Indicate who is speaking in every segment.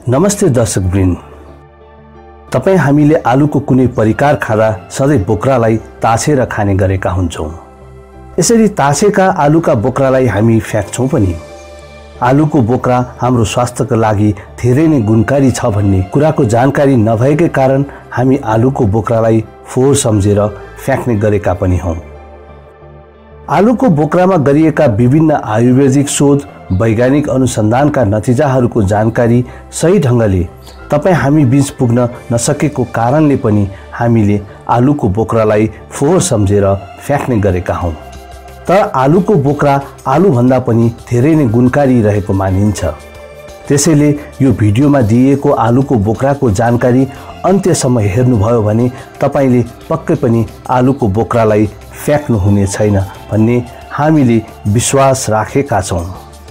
Speaker 1: नमस्ते दर्शकवृन्द, तपाई हामीले आलुको कुनै परिकार खाँदा सधैँ बोक्रालाई ताछेर खाने गरेका हुन्छौँ। यसरी ताछेका आलुका बोक्रालाई हामी फ्याँक्छौँ पनि। आलुको बोक्रा हाम्रो स्वास्थ्यका लागि धेरै नै गुणकारी छ भन्ने कुराको जानकारी नभएकै कारण हामी आलुको बोक्रालाई फोहोर सम्झेर फ्याँक्ने गरेका पनि हौँ। आलुको बोक्रामा गरिएका विभिन्न आयुर्वेदिक शोध, वैज्ञानिक अनुसन्धानका नतिजाहरूको जानकारी सही ढङ्गले तपाई हामी बीच पुग्न नसकेको कारणले पनि हामीले आलुको बोक्रालाई फोहोर सम्झेर फ्याँक्ने गरेका हौँ। तर आलुको बोक्रा आलुभन्दा पनि धेरै नै गुणकारी रहेको मानिन्छ। त्यसैले यो भिडियोमा दिइएको आलुको बोक्राको जानकारी अन्त्यसम्म हेर्नुभयो भने तपाईले पक्कै पनि आलुको बोक्रालाई फ्याँक्नु हुने छैन भन्ने हामीले विश्वास राखेका छौँ।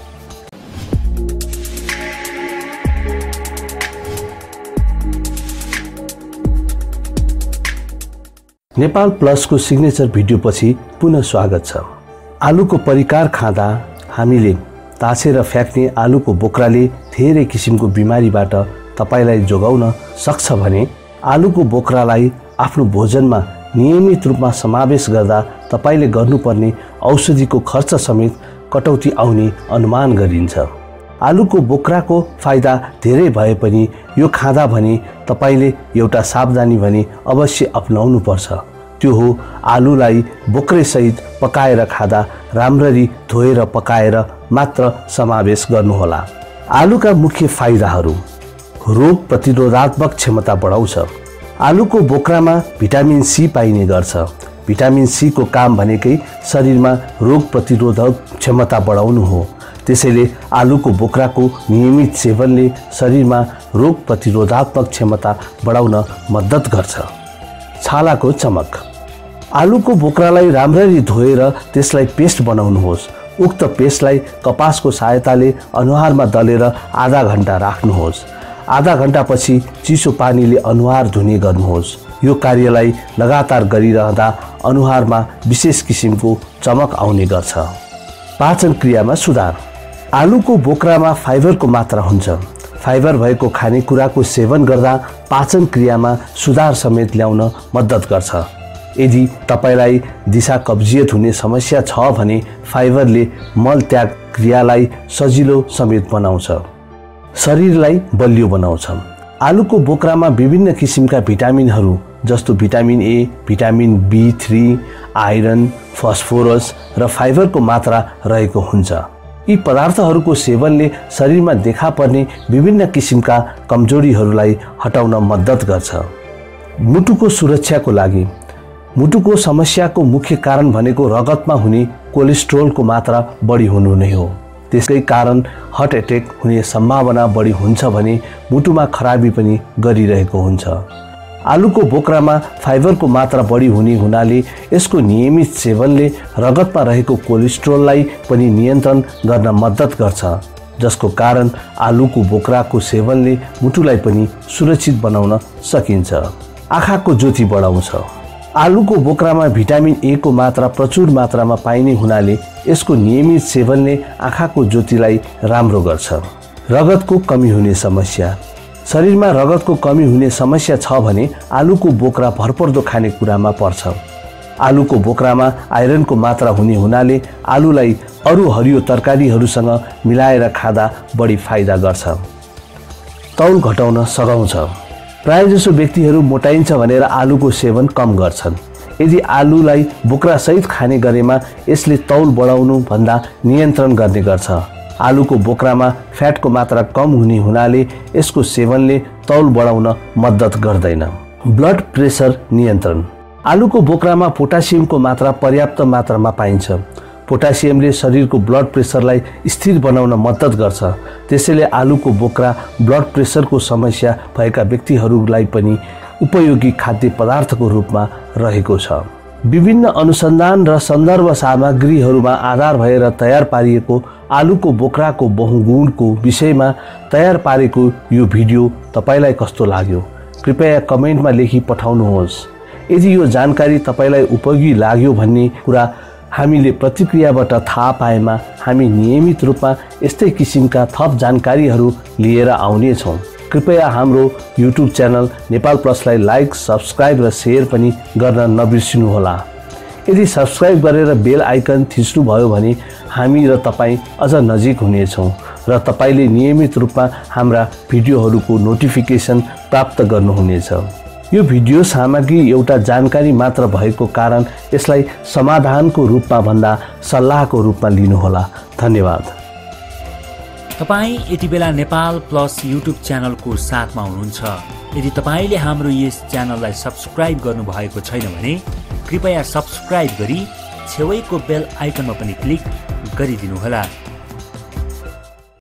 Speaker 1: नेपाल प्लसको सिग्नेचर भिडियोपछि पुनः स्वागत छ। आलुको परिकार खाँदा हामीले ताछेर फ्याँक्ने आलुको बोक्राले धेरै किसिमको बिमारीबाट तपाईलाई जोगाउन सक्छ भने आलुको बोक्रालाई आफ्नो भोजनमा नियमित रूपमा समावेश गर्दा तपाईले गर्नुपर्ने औषधिको खर्च समेत कटौती आउने अनुमान गरिन्छ। आलुको बोक्राको फाइदा धेरै भए पनि यो खाँदा भने तपाईले एउटा सावधानी भने अवश्य अपनाउनु पर्छ। त्यो हो आलुलाई बोक्रेसहित पकाएर खाँदा राम्ररी धोएर पकाएर मात्र समावेश गर्नुहोला। आलुका मुख्य फाइदाहरू: रोग प्रतिरोधात्मक क्षमता बढाउँछ। आलुको बोक्रामा भिटामिन सी पाइने गर्छ। भिटामिन सी को काम भनेकै शरीरमा रोग प्रतिरोधक क्षमता बढाउनु हो। त्यसैले आलुको बोक्राको नियमित सेवनले शरीरमा रोग प्रतिरोधात्मक क्षमता बढाउन मद्दत गर्छ। छालाको चमक: आलुको बोक्रालाई राम्ररी धोएर त्यसलाई पेस्ट बनाउनुहोस्। उक्त पेस्टलाई कपासको सहायताले अनुहारमा दलेर आधा घण्टा राख्नुहोस्। आधा घण्टापछि चिसो पानीले अनुहार धुने गर्नुहोस्। यो कार्यलाई लगातार गरिरहँदा अनुहारमा विशेष किसिमको चमक आउने गर्छ। पाचन क्रियामा सुधार: आलुको बोक्रामा फाइबरको मात्रा हुन्छ। फाइबर भएको खानेकुराको सेवन गर्दा पाचन क्रियामा सुधार समेत ल्याउन मद्दत गर्छ। यदि तपाईलाई दिशा कब्जियत हुने समस्या छ भने फाइबरले मलत्याग क्रियालाई सजिलो समेत बनाउँछ, शरीरलाई बलियो बनाउँछ। आलुको बोक्रामा विभिन्न किसिमका भिटामिनहरू जस्तो vitamin A, vitamin B3, iron, phosphorus र फाइबरको मात्रा रहेको हुन्छ। यी पदार्थहरूको सेवनले शरीरमा देखा पर्ने विभिन्न किसिमका कमजोरीहरूलाई हटाउन मद्दत गर्छ। मुटुको सुरक्षाको लागि: मुटुको समस्याको मुख्य कारण भनेको रगतमा हुने कोलेस्ट्रोलको मात्रा बढी हुनु नै हो। त्यसकै कारण हार्ट एटेक हुने सम्भावना बढी हुन्छ भने मुटुमा खराबी पनि गरिरहेको हुन्छ। आलुको बोक्रामा फाइबरको मात्रा बढी हुने हुनाले यसको नियमित सेवनले रगतमा रहेको कोलेस्ट्रोललाई पनि नियन्त्रण गर्न मद्दत गर्छ, जसको कारण आलुको बोक्राको सेवनले मुटुलाई पनि सुरक्षित बनाउन सकिन्छ। आँखाको ज्योति बढाउँछ: आलुको बोक्रामा भिटामिन ए को मात्रा प्रचुर मात्रामा पाइने हुनाले यसको नियमित सेवनले आँखाको ज्योतिलाई राम्रो गर्छ। रगतको कमी हुने समस्या: शरीरमा रगतको कमी हुने समस्या छ भने आलुको बोक्रा भरपर्दो खानेकुरामा पर्छ। आलुको बोक्रामा आइरनको मात्रा हुने हुनाले आलुलाई अरू हरियो तरकारीहरूसँग मिलाएर खाँदा बढी फाइदा गर्छ। तौल घटाउन सघाउँछ: प्रायजसो व्यक्तिहरू मोटाइन्छ भनेर आलुको सेवन कम गर्छन्। यदि आलुलाई बोक्रासहित खाने गरेमा यसले तौल बढाउनु भन्दा नियन्त्रण गर्ने गर्छ। आलुको बोक्रामा फ्याटको मात्रा कम हुने हुनाले यसको सेवनले तौल बढाउन मद्दत गर्दैन। ब्लड प्रेसर नियन्त्रण: आलुको बोक्रामा पोटासियमको मात्रा पर्याप्त मात्रामा पाइन्छ। पोटासियमले शरीरको ब्लड प्रेसरलाई स्थिर बनाउन मद्दत गर्छ। त्यसैले आलुको बोक्रा ब्लड प्रेसरको समस्या भएका व्यक्तिहरूलाई पनि उपयोगी खाद्य पदार्थको रूपमा रहेको छ। विभिन्न अनुसन्धान र सन्दर्भ सामग्रीहरूमा आधार भएर तयार पारिएको आलुको बोक्राको बहुगुणको विषयमा तयार पारेको यो भिडियो तपाईलाई कस्तो लाग्यो? कृपया कमेन्टमा लेखी पठाउनुहोस्। यदि यो जानकारी तपाईलाई उपयोगी लाग्यो भन्ने कुरा हामीले प्रतिक्रियाबाट थाहा पाएमा हामी नियमित रूपमा यस्तै किसिमका थप जानकारीहरू लिएर आउने छौं। कृपया हाम्रो युट्युब च्यानल नेपाल प्लसलाई लाइक, सब्स्क्राइब र सेयर पनि गर्न नबिर्सिनुहोला। यदि सब्स्क्राइब गरेर बेल आइकन थिच्नुभयो भने हामी र तपाईँ अझ नजिक हुनेछौँ र तपाईँले नियमित रूपमा हाम्रा भिडियोहरूको नोटिफिकेसन प्राप्त गर्नुहुनेछ। यो भिडियो सामग्री एउटा जानकारी मात्र भएको कारण यसलाई समाधानको रूपमा भन्दा सल्लाहको रूपमा लिनुहोला। धन्यवाद।
Speaker 2: तपाईँ यति बेला नेपाल प्लस युट्युब च्यानलको साथमा हुनुहुन्छ। यदि तपाईँले हाम्रो यस च्यानललाई सब्स्क्राइब गर्नुभएको छैन भने कृपया सब्स्क्राइब गरी छेउैको बेल आइकनमा पनि क्लिक गरिदिनुहोला।